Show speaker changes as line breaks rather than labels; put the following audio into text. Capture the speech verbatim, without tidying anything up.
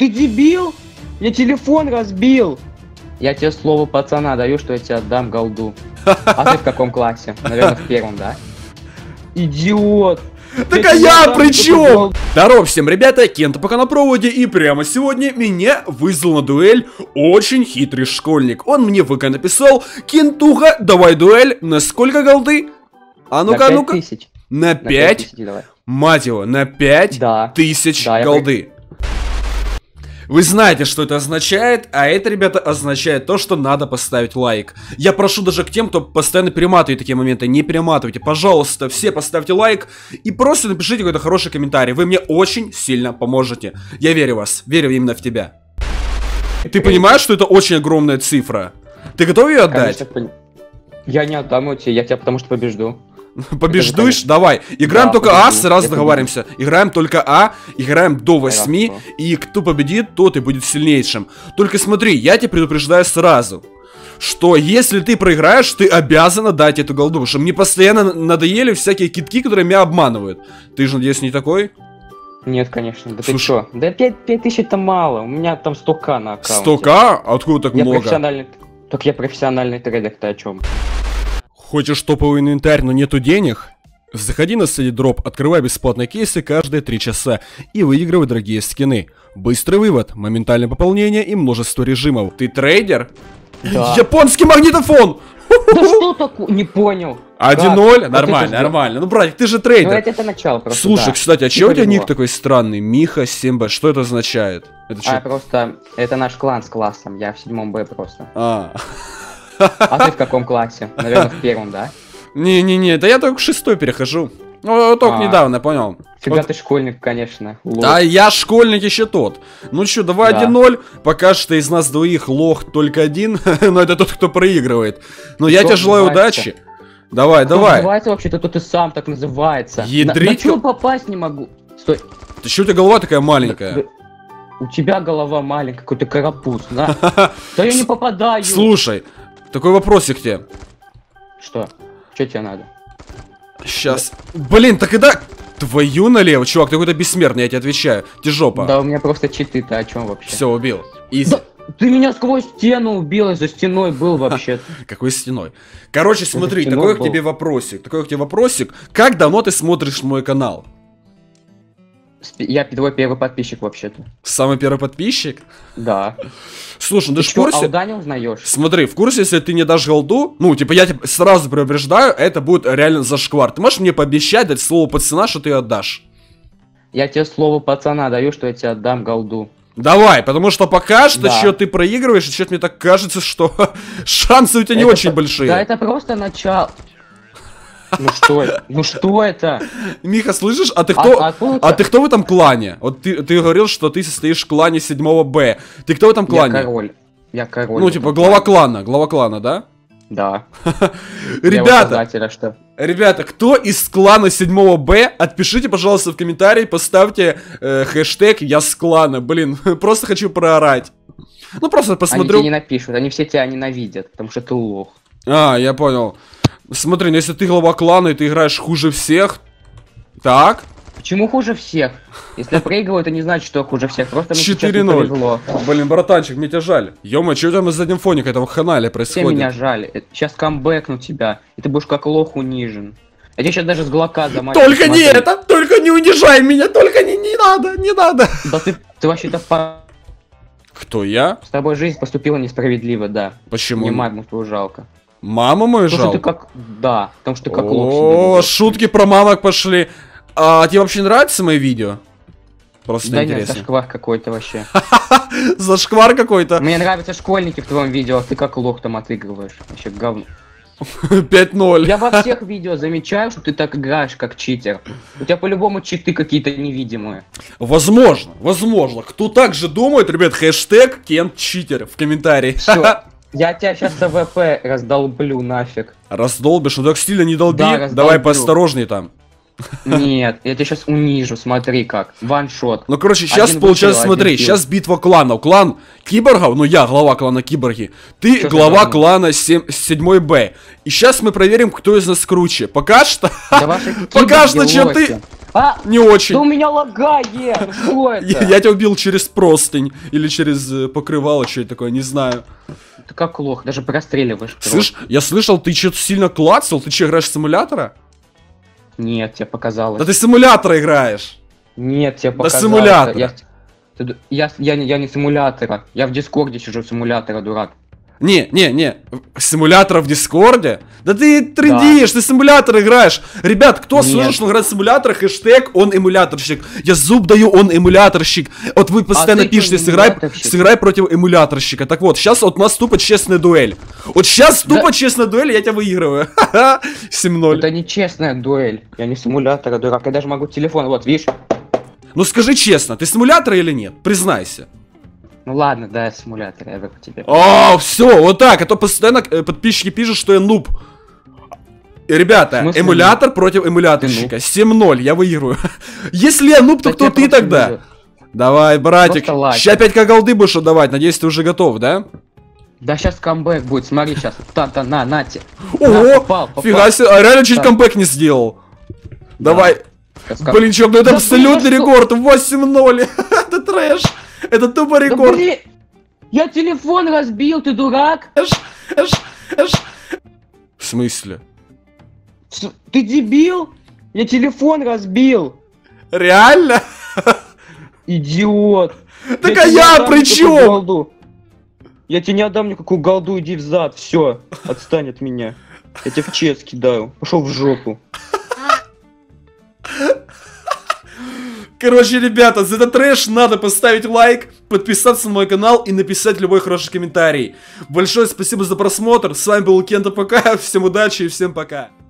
Ты дебил? Я телефон разбил. Я тебе слово пацана даю, что я тебе отдам голду. А ты в каком классе? Наверное, в первом, да? Идиот.
Так а я при чем? Здорово всем, ребята, Кента пока на проводе, и прямо сегодня меня вызвал на дуэль очень хитрый школьник. Он мне в ВК написал: Кентуха, давай дуэль, на сколько голды? А ну-ка, ну-ка. На пять? Мать его, на пять тысяч голды. Вы знаете, что это означает, а это, ребята, означает то, что надо поставить лайк. Я прошу даже к тем, кто постоянно перематывает такие моменты, не перематывайте. Пожалуйста, все поставьте лайк и просто напишите какой-то хороший комментарий. Вы мне очень сильно поможете. Я верю в вас, верю именно в тебя. Ты понимаешь, что это очень огромная цифра? Ты готов ее отдать?
Конечно, я не отдам ее тебе, я тебя потому что побежду.
Побеждуешь? Давай. Играем да, только побежду. А, сразу я договариваемся. Побежду. Играем только А, играем до восьми. Хорошо. И кто победит, тот и будет сильнейшим. Только смотри, я тебя предупреждаю сразу, что если ты проиграешь, ты обязан дать эту голду. Потому что мне постоянно надоели всякие китки, которые меня обманывают. Ты же, надеюсь, не такой?
Нет, конечно. Да. Слушай, ты что? Да пять тысяч это мало. У меня там сто ка на аккаунте.
сто ка? Откуда так
я
много?
Профессиональный... Так я профессиональный трейдер, ты о чем?
Хочешь топовый инвентарь, но нету денег? Заходи на Steady Drop, открывай бесплатные кейсы каждые три часа и выигрывай дорогие скины. Быстрый вывод, моментальное пополнение и множество режимов. Ты трейдер?
Да.
Японский магнитофон!
Да что такое? Не понял.
один ноль? Нормально, нормально. Ну, братик, ты же трейдер. Ну,
это, это начало просто.
Слушай,
да.
кстати, а чего у тебя ник такой странный? Миха семь бэ, что это означает? Это
а, просто, это наш клан с классом, я в седьмом Б просто.
А.
А ты в каком классе? Наверное, в первом, да?
Не-не-не, да я только в шестой перехожу. Ну, только а, недавно, понял.
Всегда
вот.
Ты школьник, конечно. Лох.
Да, я школьник еще тот. Ну что, давай да. один ноль. Пока что из нас двоих лох только один. Но это тот, кто проигрывает. Но я тебе желаю удачи. Давай,
кто
давай.
Называется вообще-то, тот и сам так называется.
Ядрить.
На, на попасть не могу. Стой.
Ты что, у тебя голова такая маленькая?
Да, да. У тебя голова маленькая, какой-то карапуз, да? Да я не попадаю.
Слушай, такой вопросик к тебе.
Что? Что тебе надо?
Сейчас. Да. Блин, так и да. Твою налево, чувак, ты какой-то бессмертный, я тебе отвечаю. Ты жопа.
Да, у меня просто читы, ты о чем вообще?
Все, убил. Изи.
Да, ты меня сквозь стену убил, и за стеной был вообще.
Какой стеной? Короче, смотри, такой к тебе вопросик. Такой к тебе вопросик. Как давно ты смотришь мой канал?
Я твой первый подписчик вообще-то.
Самый первый подписчик?
Да.
Слушай, ну ты, ты
ж в курсе?
А
не узнаешь?
Смотри, в курсе, если ты не дашь голду, ну, типа, я тебя сразу предупреждаю, это будет реально зашквар. Ты можешь мне пообещать, дать слово пацана, что ты ее отдашь?
Я тебе слово пацана даю, что я тебе отдам голду.
Давай, потому что пока что
да.
что ты проигрываешь, и что-то мне так кажется, что шансы у тебя не
это
очень
по...
большие.
Да, это просто начало. Ну что это? Ну что это?
Миха, слышишь? А ты кто? А, а, а ты кто в этом клане? Вот ты, ты говорил, что ты состоишь в клане седьмого Б. Ты кто в этом клане?
Я король. Я король.
Ну, типа, глава клана. Глава клана, да?
Да.
Ребята, что? Ребята, кто из клана седьмого Б, отпишите, пожалуйста, в комментарии, поставьте э, хэштег «Я с клана». Блин, просто хочу проорать. Ну, просто посмотрю.
Они тебе не напишут, они все тебя ненавидят, потому что ты лох.
А, я понял. Смотри, ну если ты глава клана и ты играешь хуже всех, так?
Почему хуже всех? Если я проигрываю, это не значит, что я хуже всех. Просто мне
четыре ноль. Блин, братанчик, мне тебя жаль. Ё-моё, что там на заднем фоне этого канале происходит?
Все меня жаль. Сейчас камбэкну тебя, и ты будешь как лох унижен. Я тебя сейчас даже с глока замочу.
Только не это! Только не унижай меня! Только не, не надо! Не надо!
Да ты, ты вообще-то по...
Кто, я?
С тобой жизнь поступила несправедливо, да.
Почему?
Мне маму твою жалко.
Маму мою жалко?
Как... Да, потому что ты как лох.
О, шутки про мамок пошли. А тебе вообще нравятся мои видео? Просто
да
интересно.
Нет, зашквар какой-то вообще.
Зашквар какой-то.
Мне нравятся школьники в твоем видео, а ты как лох там отыгрываешь. Вообще говно.
пять ноль.
Я во всех видео замечаю, что ты так играешь, как читер. У тебя по-любому читы какие-то невидимые.
Возможно, возможно. Кто так же думает, ребят, хэштег Кент читер в комментарии.
Все. Я тебя сейчас АВП раздолблю нафиг.
Раздолбишь? Ну так стильно не долби.
Да,
давай поосторожней там.
Нет, я тебя сейчас унижу, смотри как. Ваншот.
Ну, короче, сейчас один получается, выстрел, смотри, сейчас битва кланов. Клан киборгов, ну я глава клана киборги. Ты что глава клана седьмой Б. И сейчас мы проверим, кто из нас круче. Пока что...
Да пока что, чем ты... А,
Не очень.
да у меня лагает, ну что это?
Я, я тебя убил через простынь. Или через э, покрывало, что это такое, не знаю.
Ты как лох, даже простреливаешь.
Слышь, я слышал, ты что-то сильно клацал. Ты что, играешь в симулятора?
Нет, тебе показалось.
Да ты в симулятора играешь.
Нет, тебе
Да
показалось.
симулятора.
Я, ты- я, я, не- я не симулятора. Я в Дискорде сижу симулятора, дурак.
Не, не, не, симулятора в Дискорде? Да ты трындишь, ты симулятор играешь. Ребят, кто
Нет.
слышит, что он играет в симулятор, хэштег он эмуляторщик. Я зуб даю, он эмуляторщик. Вот вы постоянно
ты
пишете,
что,
сыграй,
эмуляторщик?
сыграй против эмуляторщика. Так вот, сейчас вот у нас тупо честная дуэль. Вот сейчас
Да.
тупо честная дуэль, я тебя выигрываю. Ха-ха, семь ноль.
Это не честная дуэль. Я не симулятора, дурак. Я даже могу телефон, вот, видишь?
Ну скажи честно, ты симулятор или нет? Признайся.
Ну ладно, да, я симулятор, я верю тебе.
О, все, вот так, а то постоянно э, подписчики пишут, что я нуб. И, ребята,
В смысле
эмулятор против эмуляторщика. семь ноль, я выиграю. Если я нуб, то
Да
кто
тебе
ты
просто
тогда?
везет.
Давай, братик.
Просто лайк.
Сейчас опять как голды будешь отдавать. Надеюсь, ты уже готов, да?
Да сейчас камбэк будет, смотри сейчас. Та-та, на, на тебе.
Ого,
попал, попал.
фига себе, а реально чуть
Так.
камбэк не сделал. Давай.
Сейчас кам-
Блин, чувак, ну это
Да
абсолютный
блин, что-
рекорд. восемь ноль. Это трэш. Это тупо
Да
рекорд.
блин! Я телефон разбил, ты дурак?
Эш, эш, эш. В смысле?
С- Ты дебил? Я телефон разбил.
Реально?
Идиот.
Так
тебе
а
не
я
отдам
при
никакую
чем?
голду. Я тебе не отдам никакую голду, иди в зад, все, отстань от меня. Я тебе в честь кидаю. Пошел в жопу.
Короче, ребята, за этот трэш надо поставить лайк, подписаться на мой канал и написать любой хороший комментарий. Большое спасибо за просмотр. С вами был Кента ПК. Всем удачи и всем пока.